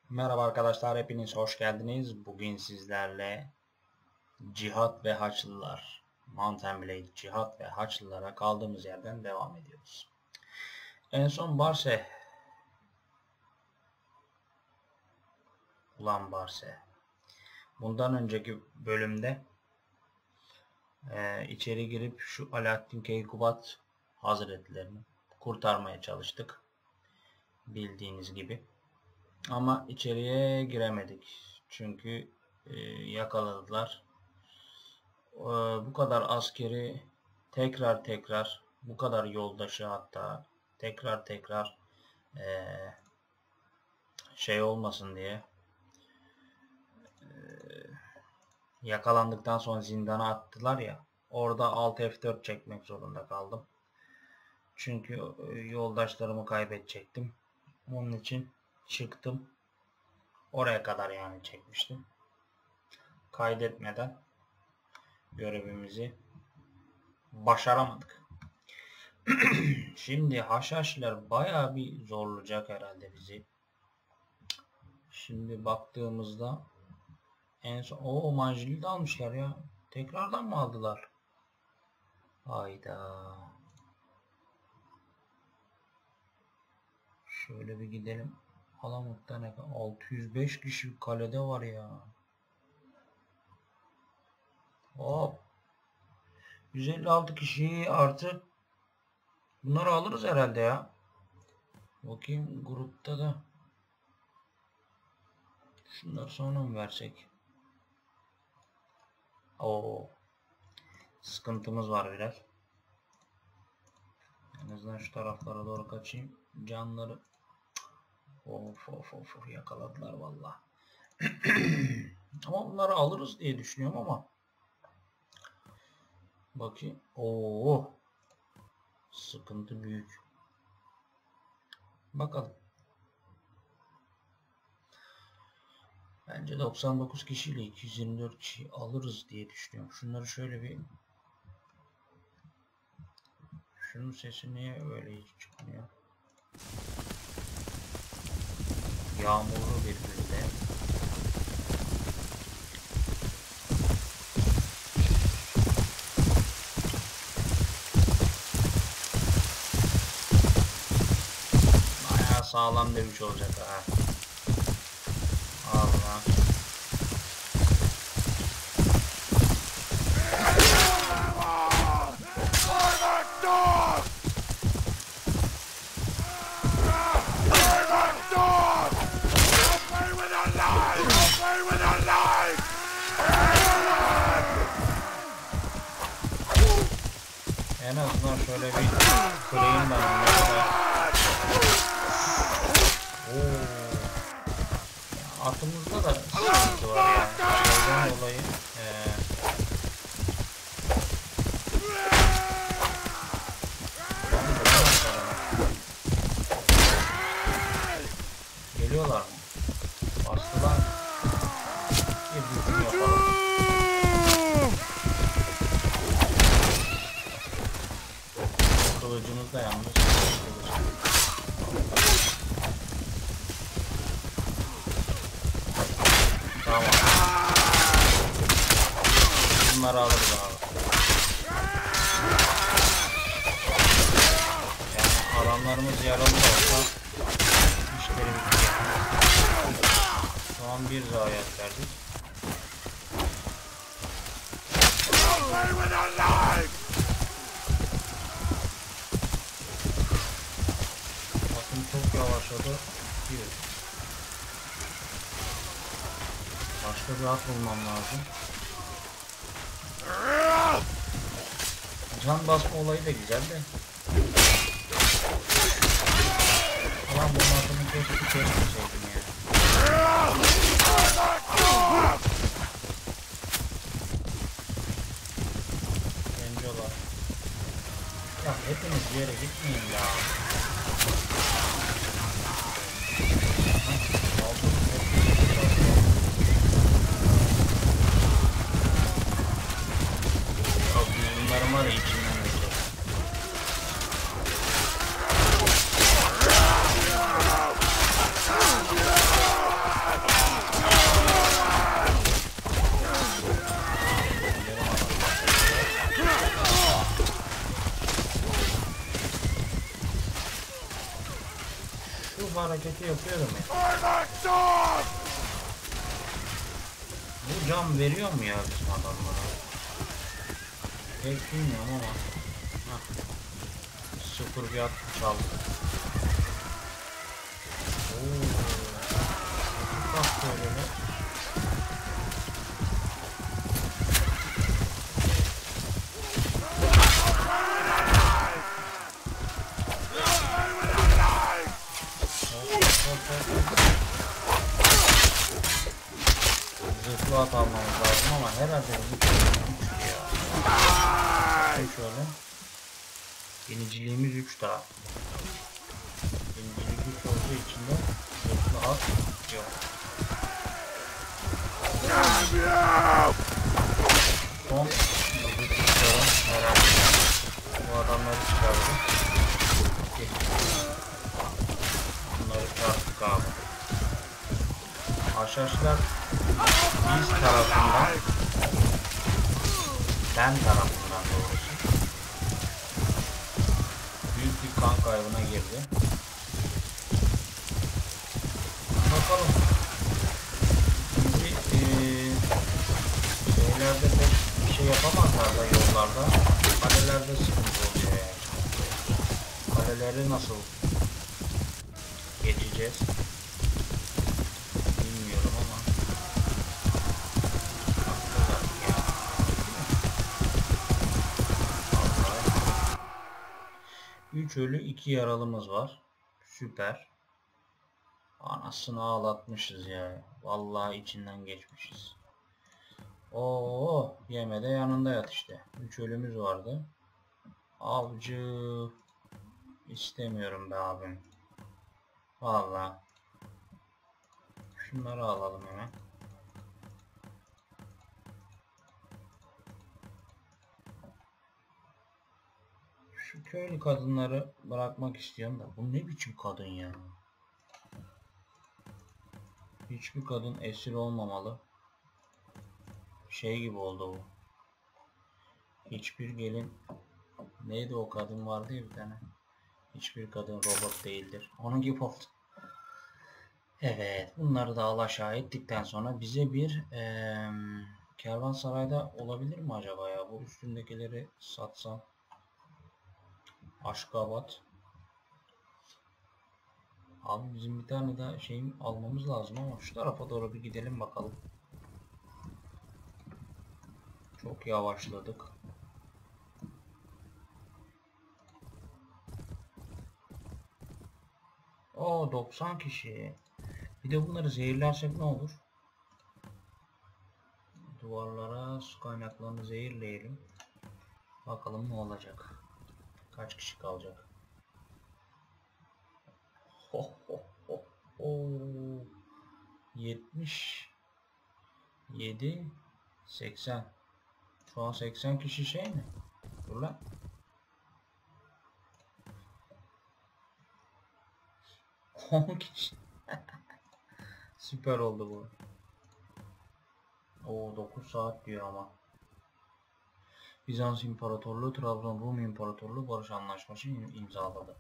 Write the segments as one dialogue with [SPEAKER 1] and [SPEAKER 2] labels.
[SPEAKER 1] Merhaba arkadaşlar, hepiniz hoş geldiniz. Bugün sizlerle Cihat ve Haçlılar, Mount & Blade Cihat ve Haçlılara kaldığımız yerden devam ediyoruz. En son Barse. Bundan önceki bölümde içeri girip şu Alaaddin Keykubat Hazretlerini kurtarmaya çalıştık. Bildiğiniz gibi. Ama içeriye giremedik. Çünkü yakaladılar. Bu kadar askeri tekrar bu kadar yoldaşı hatta tekrar şey olmasın diye yakalandıktan sonra zindana attılar ya, orada Alt F4 çekmek zorunda kaldım. Çünkü yoldaşlarımı kaybedecektim. Onun için çıktım. Oraya kadar yani çekmiştim. Kaydetmeden görevimizi başaramadık. Şimdi Haşhaşiler bayağı bir zorlayacak herhalde bizi. Şimdi baktığımızda en son Manjil'i de almışlar ya. Tekrardan mı aldılar? Hayda. Şöyle bir gidelim. Alamut'ta ne kadar? 605 kişi kalede var ya. Hop. 156 kişi artı. Bunları alırız herhalde ya. Bakayım grupta da. Şunları sonra mı versek? Sıkıntımız var biraz. En azından şu taraflara doğru kaçayım. Canları. Of yakaladılar vallahi. Ama bunları alırız diye düşünüyorum ama. Bakayım. Sıkıntı büyük. Bakalım. Bence 99 kişiyle 224 kişi alırız diye düşünüyorum. Şunları şöyle bir. Şunun sesi niye öyle hiç çıkmıyor? Yağmurlu bir günde. Bayağı sağlam demiş olacak ha. Allah. En azından şöyle bir kırayım ben onları. Atımızda da sıkıntı var yani. Şeyden dolayı geliyorlar mı? Bastılar. Bir hücum yapalım. Kılıcımız da yalnız. Tamam. Bunları alırız abi. Yani adamlarımız yaralı olsa işleri bitecek. Şu an bir zayiat verdik. Bakın çok yavaşladı. Başka bir at bulmam lazım. Can basma olayı da güzel de. Ulan bu atını kesmeseydim ya. Gencolar. Ya hepiniz bir yere gitmeyin ya. Bunların var ya içinden geçecek. hareketi yapıyorum ya. Bu cam veriyor mu ya bizim adamlara? Pek bilmiyorum ama. Sıfır bir at çaldı. Ooo. Bak böyle. Zırhlı at almamız lazım ama herhalde bu güçlü ya. Şöyle. Yeniciliğimiz 3 daha. Yenicilik 3 olduğu için de zırhlı at yok. Son zırhlıklara herhalde bu adamları çıkardı. Bunları çarptık abi. Haşhaşlar biz tarafından, ben tarafından doğrusu büyük bir kan kaybına girdi. Bakalım. Şimdi şeylerde pek bir şey yapamazlar da yollarda. Kalelerde sıkıntı oluyor yani. Kaleleri nasıl geçeceğiz? Bilmiyorum ama. 3 ölü 2 yaralımız var. Süper. Anasını ağlatmışız ya. Vallahi içinden geçmişiz. Oo, yeme de yanında yat işte. 3 ölümüz vardı. Avcı istemiyorum be abim. Vallahi. Şunları alalım hemen. Şu köylü kadınları bırakmak istiyorum da bu ne biçim kadın ya? Hiçbir kadın esir olmamalı. Şey gibi oldu bu. Hiçbir gelin, neydi o kadın vardı ya bir tane. Hiçbir kadın robot değildir. Onun gibi oldu. Evet, bunları da alaşağı ettikten sonra bize bir kervansarayda olabilir mi acaba ya? Bu üstündekileri satsam. Aşkabat. Abi bizim bir tane daha şeyim almamız lazım ama şu tarafa doğru bir gidelim bakalım. Çok yavaşladık. O 90 kişi. Bir de bunları zehirlersek ne olur? Duvarlara su kaynaklarını zehirleyelim. Bakalım ne olacak. Kaç kişi kalacak? Ho ho ho ho. 70 7 80. Şu an 80 kişi şey mi? Dur lan. 10 kişi. Süper oldu bu. O 9 saat diyor ama. Bizans İmparatorluğu, Trabzon Rum İmparatorluğu barış anlaşması imzaladı.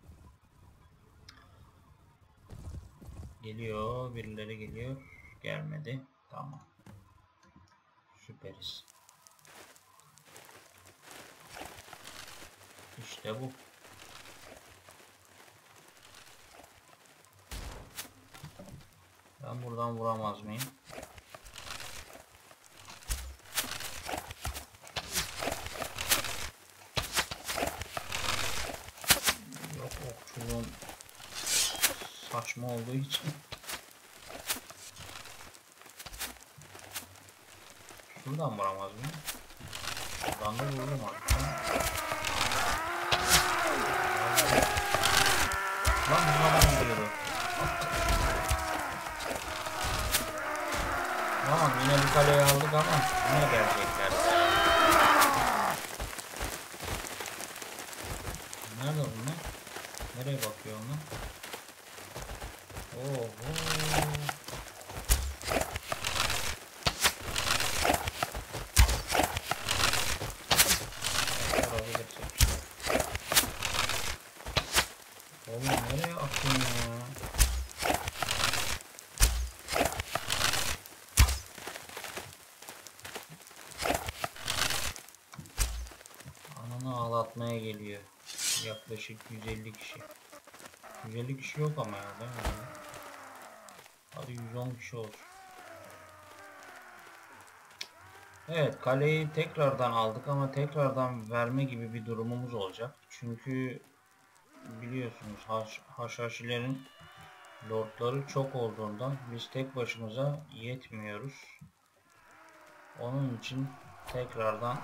[SPEAKER 1] Geliyor, birileri geliyor. Gelmedi. Tamam. Süperiz. İşte bu. Ben buradan vuramaz mıyım? Yok, okçuluğum saçma olduğu için. Şuradan vuramaz mıyım? Buradan da vururum artık. Lan bu adam gidiyordu. Tamam, yine bir kaleyi aldık ama yine gelecekler. Nerede bunlar? Nereye bakıyor onlar? Oho. Oğlum nereye atıyorsun ya? kuşatmaya geliyor. Yaklaşık 150 kişi. 150 kişi yok ama ya, değil mi? Hadi 110 kişi olsun. Evet, kaleyi tekrardan aldık ama tekrardan verme gibi bir durumumuz olacak. Çünkü biliyorsunuz Haşhaşilerin lordları çok olduğundan biz tek başımıza yetmiyoruz. Onun için tekrardan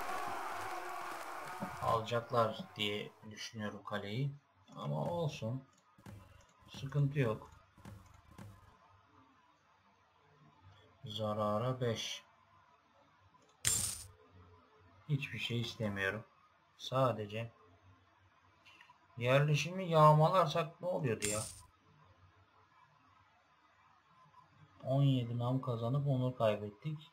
[SPEAKER 1] alacaklar diye düşünüyorum kaleyi. Ama olsun. Sıkıntı yok. Zarara 5. Hiçbir şey istemiyorum. Sadece yerleşimi yağmalarsak ne oluyordu ya? 17 nam kazanıp onur kaybettik.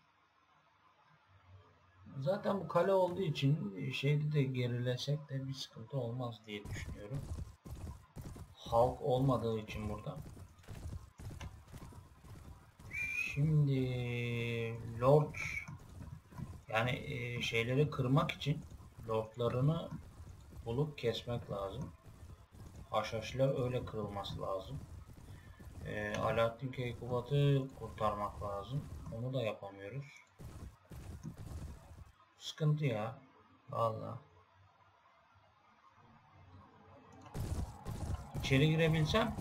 [SPEAKER 1] Zaten bu kale olduğu için şeyde de gerilesek de bir sıkıntı olmaz diye düşünüyorum. Halk olmadığı için burada. Şimdi Lord, yani şeyleri kırmak için lordlarını bulup kesmek lazım. Haşhaşiler öyle kırılması lazım. Alaaddin Keykubat'ı kurtarmak lazım. Onu da yapamıyoruz. Sıkıntı ya. Vallahi. İçeri girebilsem.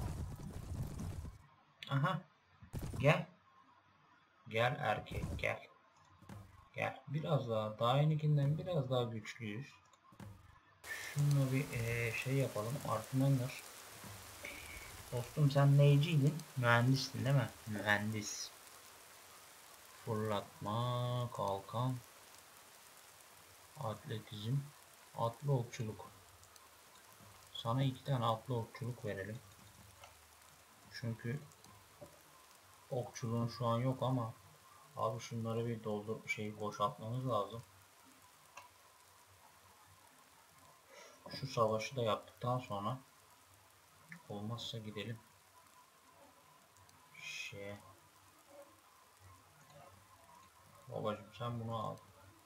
[SPEAKER 1] Aha. Gel. Gel erkek gel. Gel. Biraz daha yenikinden biraz daha güçlüyüz. Şunu bir şey yapalım. Artmanlar. Dostum sen neyciydin? Mühendistin değil mi? Mühendis. Fırlatma, kalkan, atletizm, atlı okçuluk. Sana 2 tane atlı okçuluk verelim. Çünkü okçuluğun şu an yok ama abi şunları bir boşaltmamız lazım. Şu savaşı da yaptıktan sonra olmazsa gidelim. Babacım sen bunu al.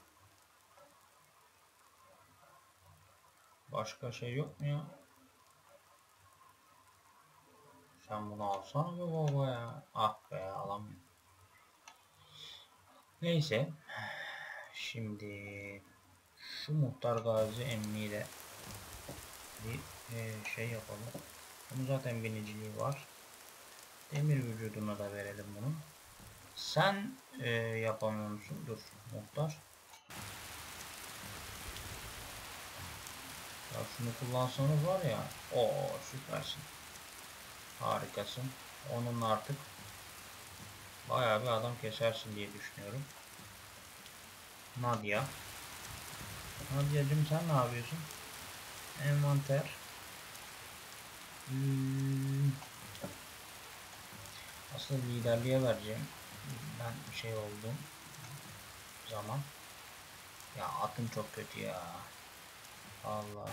[SPEAKER 1] Başka şey yok mu ya? Sen bunu alsana be baba ya. Ah be alamıyorum. Neyse. Şimdi şu Muhtar Gazi emmiyle bir şey yapalım. Bunun zaten biniciliği var. Demir vücuduna da verelim bunu. Sen yapamıyor musun? Dur Muhtar. Ya şunu kullansanız var ya. O süpersin. Harikasın. Onunla artık bayağı bir adam kesersin diye düşünüyorum. Nadia. Nadia'cığım sen ne yapıyorsun? Envanter. Aslında liderliğe vereceğim. Ben şey olduğum zaman. Ya atım çok kötü ya. Allah.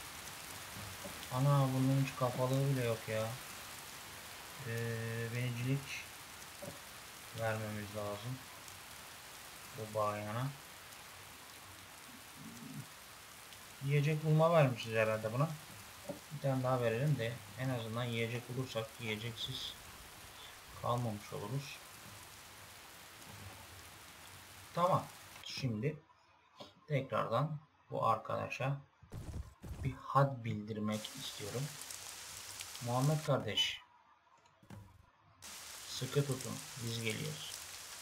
[SPEAKER 1] Ana bunun hiç kafalığı bile yok ya. Binicilik vermemiz lazım. Bu bayana. Yiyecek bulma vermişiz herhalde buna. Bir tane daha verelim de en azından yiyecek bulursak yiyeceksiz kalmamış oluruz. Tamam. Şimdi tekrardan bu arkadaşa bir had bildirmek istiyorum. Muhammed kardeş, sıkı tutun, biz geliyoruz.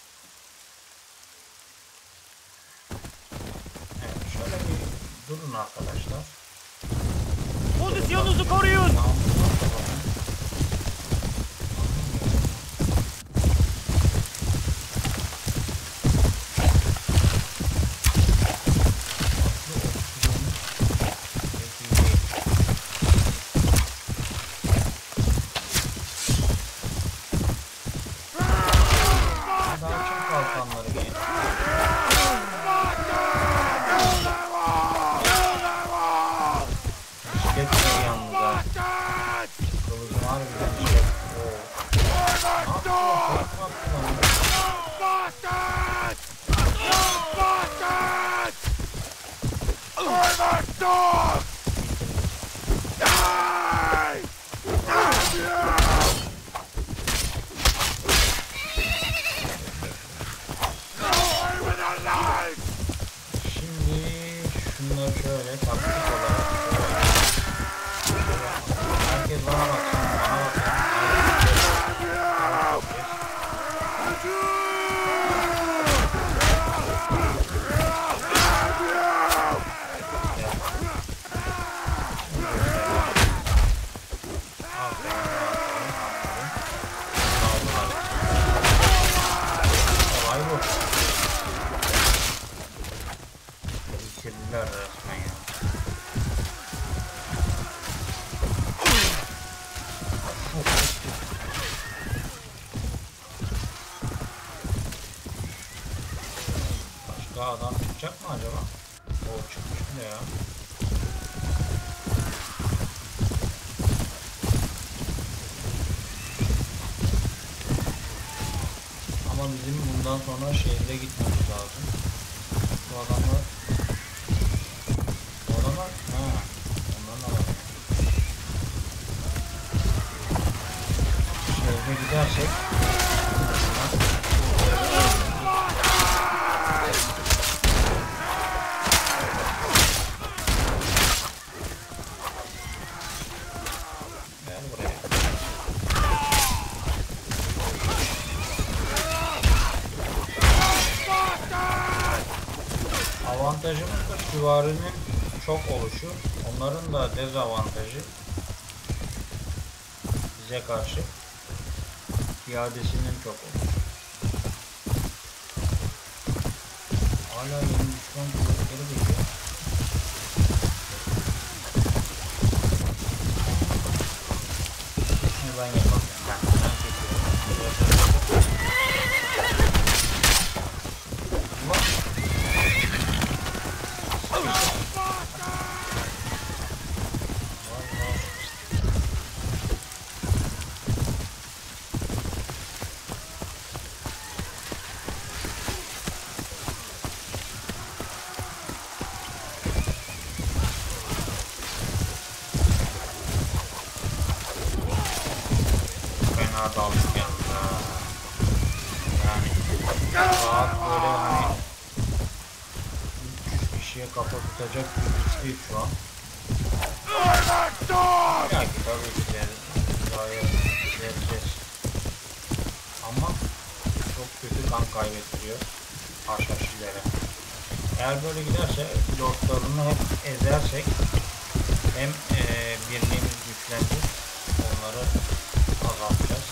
[SPEAKER 1] Evet, şöyle bir durun arkadaşlar.
[SPEAKER 2] Pozisyonunuzu koruyun.
[SPEAKER 1] Şimdi şunları şöyle taktik olarak herkes bana baksın, bana bakın. Bitirdiler resmen ya. Başka adam çıkacak mı acaba? O çıkmış bile ya. Ama bizim bundan sonra şehre gitmemiz lazım. Bu adamlar ha, ondan da var. Şehre gidersek gel buraya. Avantajımız da süvarinin çok oluşu. Onların da dezavantajı bize karşı piyadesinin çok oluşu. Hala yeni düşman kuvvetleri geliyor. Şimdi ben yapacağım. Ben çekiyorum. Fena daldık yalnız ha. Yani rahat böyle hani 300 kişiye kafa tutacak bir güçlüyüz şu an. Ya ki tabii ki de gayet vereceğiz. Ama çok kötü kan kaybettiriyor Haşhaşilere. Eğer böyle giderse lordlarını hep ezersek hem birliğimiz güçlenecek, onları azaltacağız.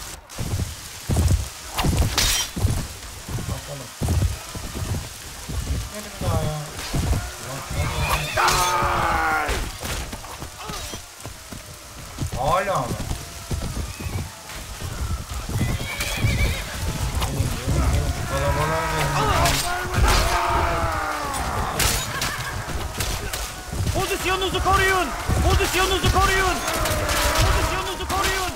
[SPEAKER 1] Bakalım. Gitmedi mi daha ya? Hala mı?
[SPEAKER 2] Pozisyonunuzu koruyun! Pozisyonunuzu koruyun! Pozisyonunuzu koruyun!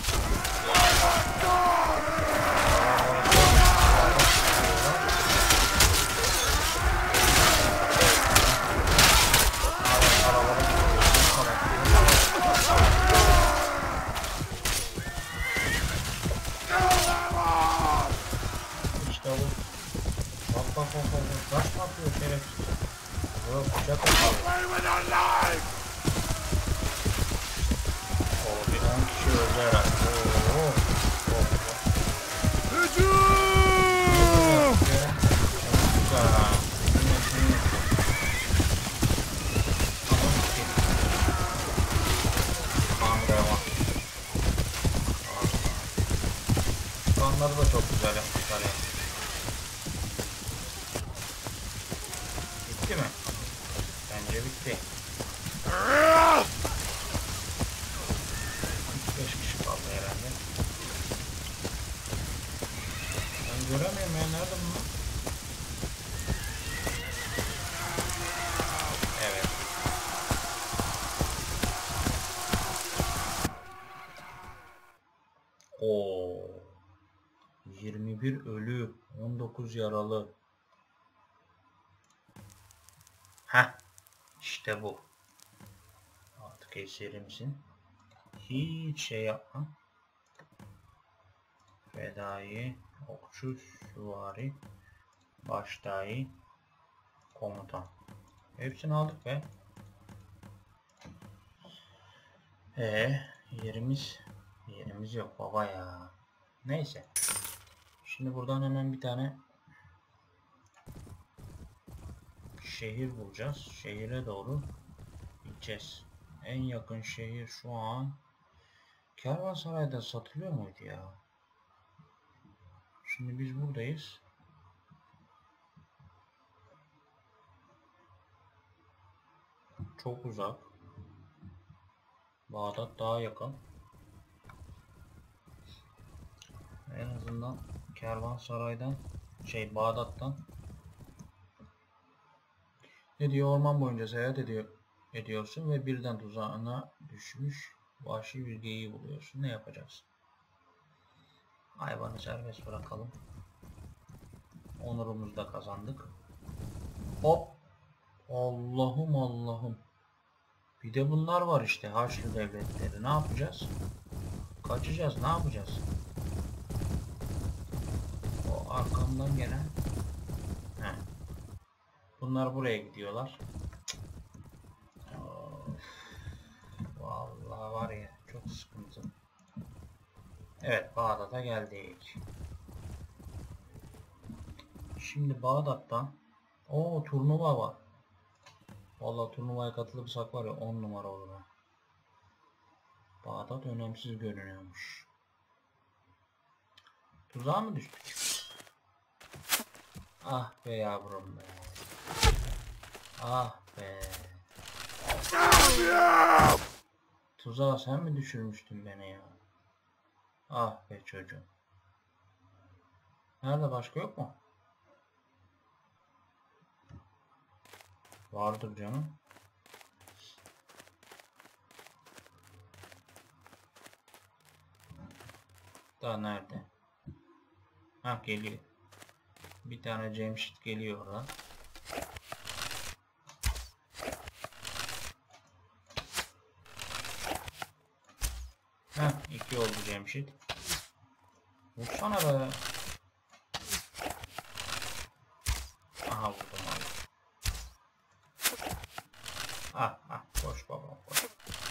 [SPEAKER 1] İşte bu. Bak. Taş mı atıyor şerefsiz? Yok, bıçak atıyor. O bir 10 kişi öldü herhalde.
[SPEAKER 2] Hücum!
[SPEAKER 1] Kanları da çok güzel yapmışlar ya. Bitti mi? Bence bitti. 5 kişi kaldı herhalde. Ben göremiyorum ya, nerede bunlar? Evet. Oo. 21 ölü, 19 yaralı. Heh, işte bu. esiri misin? Hiç şey yapma. Fedai, okçu, süvari, başdai, komutan. Hepsini aldık be. Yerimiz yok baba ya. Neyse. Şimdi buradan hemen bir tane şehir bulacağız. Şehire doğru gideceğiz. En yakın şehir şu an Kervansaray'da satılıyor muydu ya? Şimdi biz buradayız. Çok uzak. Bağdat daha yakın. En azından Kervansaray'dan Bağdat'tan ne diyor, orman boyunca seyahat ediyorsun ve birden tuzağına düşmüş vahşi bir geyiği buluyorsun. Ne yapacaksın? Hayvanı serbest bırakalım. Onurumuzu da kazandık. Hop. Allah'ım Allah'ım. Bir de bunlar var işte, Haçlı devletleri. Ne yapacağız? Kaçacağız. Ne yapacağız? O arkamdan gelen. He. Bunlar buraya gidiyorlar. Of. Vallahi var ya, çok sıkıntı. Evet, Bağdat'a geldik. Şimdi Bağdat'tan turnuva var. Vallahi turnuvaya katılırsak var ya 10 numara olur ha. Bağdat önemsiz görünüyormuş. Tuzağa mı düştük? Ah be yavrum be. Ah be. Tuzağa sen mi düşürmüştün beni ya? Ah be çocuğum. Nerede, başka yok mu? Vardır canım. Daha nerede? Ha, geliyor. Bir tane Cemşit geliyor oradan. Ha, 2 oldu Cemşit. Vursana be. Aha, vurdum abi. Koş babam koş.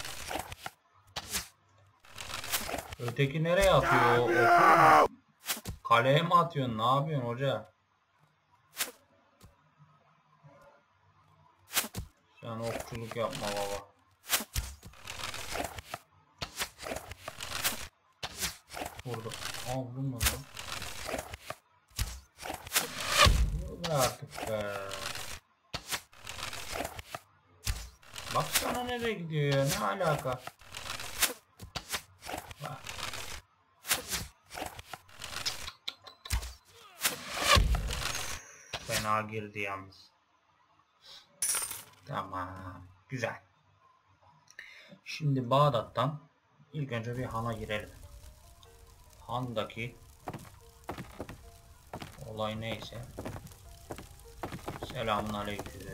[SPEAKER 1] Öteki nereye atıyor? Kaleye mi atıyorsun? Ne yapıyorsun hoca? Sen okçuluk yapma baba. Vurdu. Vurdum mu lan? Vurdu artık be. Baksana nereye gidiyor ya? Ne alaka? Bak. Fena girdi yalnız. Tamam. Güzel. Şimdi Bağdat'tan ilk önce bir Han'a girelim. Han'daki olay neyse. Selamünaleyküm.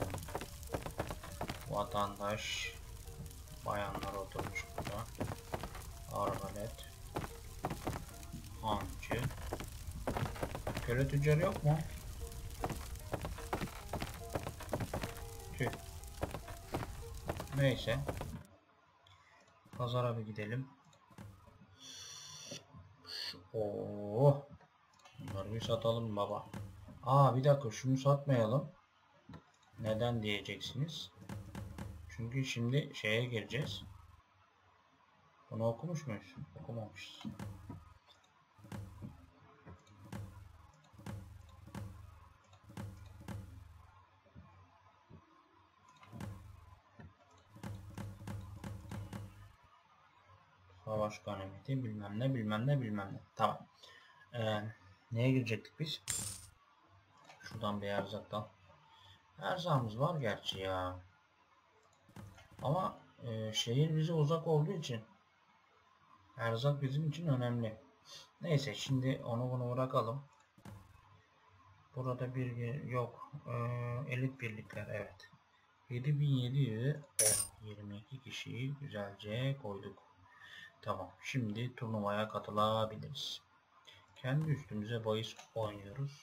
[SPEAKER 1] Vatandaş, bayanlar oturmuş burada. Arbalet, hancı. Köle tüccarı yok mu? Tüh. Neyse. Pazara bir gidelim. Bunları bir satalım baba. Bir dakika, şunu satmayalım. Neden diyeceksiniz? Çünkü şimdi şeye gireceğiz. Bunu okumuş muyuz? Okumamışız. Savaş ganimeti bilmem ne. Tamam. Neye girecektik biz? Şuradan bir erzaktan. Erzağımız var gerçi ya. Ama şehir bize uzak olduğu için erzak bizim için önemli. Neyse, şimdi onu bunu bırakalım. Burada bir yok. Elit birlikler, evet. 7700'e 22 kişiyi güzelce koyduk. Tamam. Şimdi turnuvaya katılabiliriz. Kendi üstümüze bahis oynuyoruz.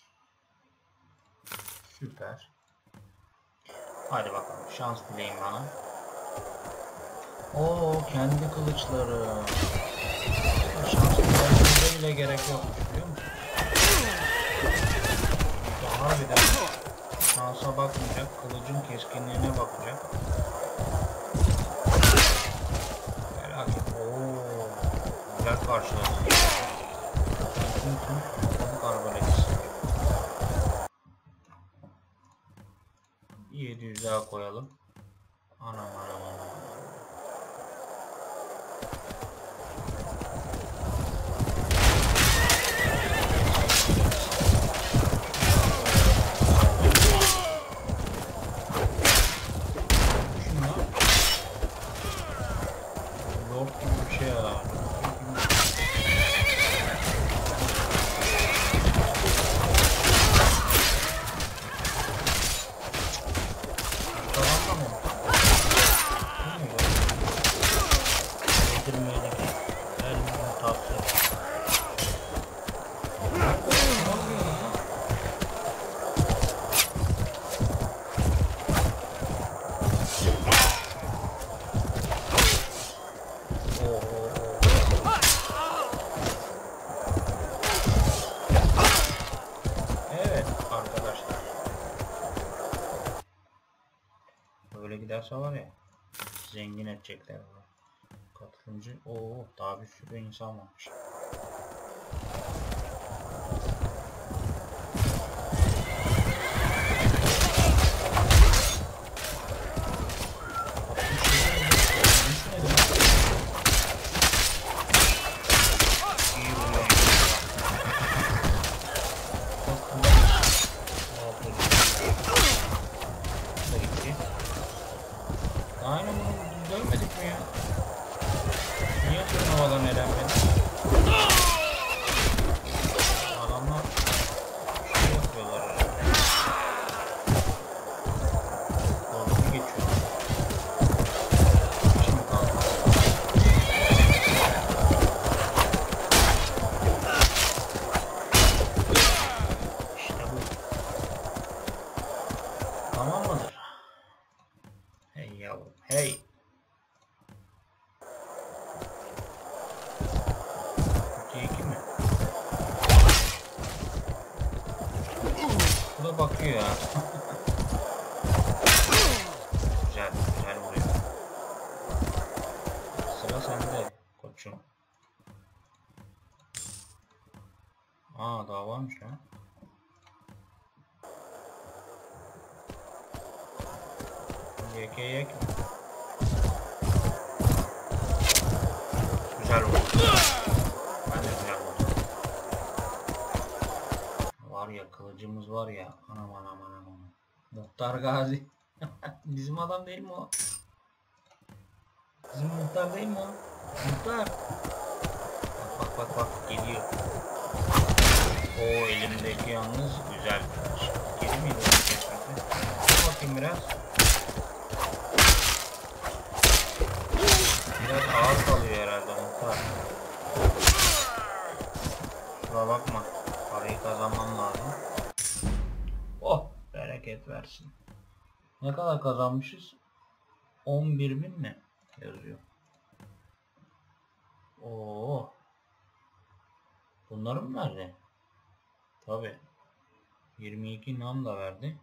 [SPEAKER 1] Süper. Hadi bakalım. Şans dileyin bana. Oo, kendi kılıçları. Şans dilememize bile gerek yokmuş, biliyor musun? Harbiden şansa bakmayacak. Kılıcın keskinliğine bakacak. Merak et. Oo, güzel karşıladı. Tüm arbaleti. 700 daha koyalım. Anam. Lord gibi bir şey ya. Evet arkadaşlar. Böyle giderse var ya, zengin edecekler. Katılımcı. Oo, daha bir sürü insan varmış. Aynen bunu görmedik mi ya? Niye turnuvadan elenmedi? Adamlar şey yapıyorlar herhalde. Korkuyu geçiyor. Şimdi kaldı. İşte bu. Tamam mıdır? Hey yavrum, hey. İki mi? Bu da bakıyor ya. Güzel vuruyor. Sıra sende koçum. Aa, daha varmış lan. Yek. Güzel vurdu. Ben de güzel vurdum. Var ya, kılıcımız var ya. Anam. Muhtar Gazi. Bizim adam değil mi o? Bizim muhtar değil mi o? Muhtar. Bak geliyor. O elimdeki yalnız güzel. Geri miydi? Dur bakayım biraz. Biraz ağır kalıyor herhalde muhtar. Şuna bakma. Parayı kazanmam lazım. Oh, bereket versin. Ne kadar kazanmışız? 11.000 mi yazıyor? Oo. Bunları mı verdi? Tabi. 22 nam da verdi.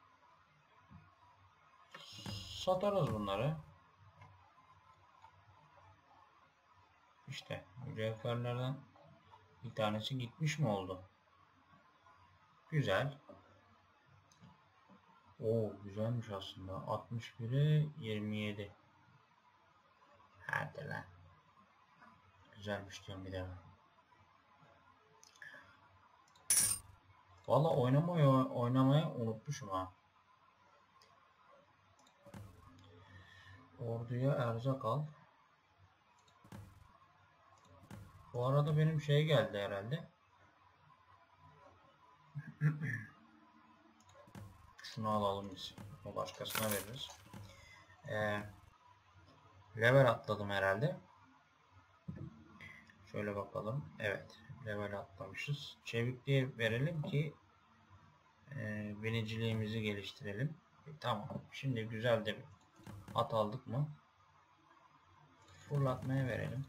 [SPEAKER 1] Satarız bunları. İşte mücevherlerden bir tanesi gitmiş mi oldu? Güzel. Oo, güzelmiş aslında. 61'e 27. Hadi lan. Güzelmiş diyorum bir daha. Valla oynamaya unutmuşum ha. Orduya erzak al. Bu arada benim şey geldi herhalde. Şunu alalım biz. O başkasına veririz. Level atladım herhalde. Şöyle bakalım. Evet. Level atlamışız. Çevikliğe verelim ki biniciliğimizi geliştirelim. Tamam. Şimdi güzel de bir at aldık mı? Fırlatmaya verelim.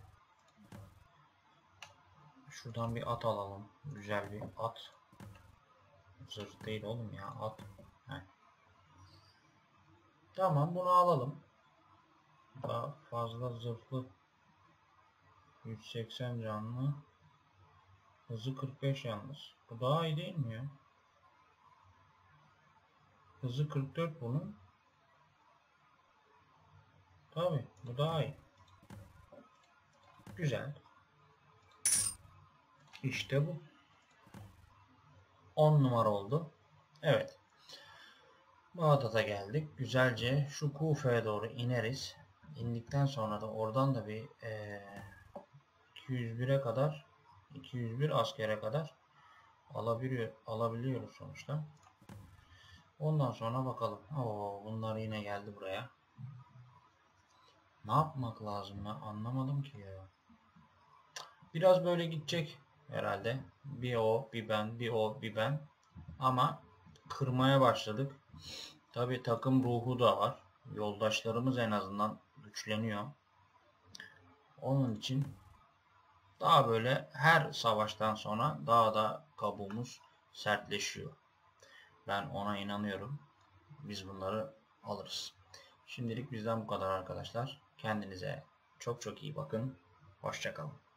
[SPEAKER 1] Şuradan bir at alalım. Güzel bir at. Zırh değil oğlum ya. At. Heh. Tamam, bunu alalım. Daha fazla zırhlı. 180 canlı. Hızı 45 yalnız. Bu daha iyi değil mi ya? Hızı 44 bunun. Tabii bu daha iyi. Güzel. İşte bu. 10 numara oldu. Evet. Bağdat'a geldik. Güzelce şu Kufe'ye doğru ineriz. İndikten sonra da oradan da bir 201'e kadar 201 askere kadar alabiliyoruz sonuçta. Ondan sonra bakalım. Oo, bunlar yine geldi buraya. Ne yapmak lazım, ben anlamadım ki ya. Biraz böyle gidecek herhalde. Bir o, bir ben, bir o, bir ben. Ama kırmaya başladık. Tabi takım ruhu da var. Yoldaşlarımız en azından güçleniyor. Onun için daha böyle her savaştan sonra daha da kabuğumuz sertleşiyor. Ben ona inanıyorum. Biz bunları alırız. Şimdilik bizden bu kadar arkadaşlar. Kendinize çok çok iyi bakın. Hoşça kalın.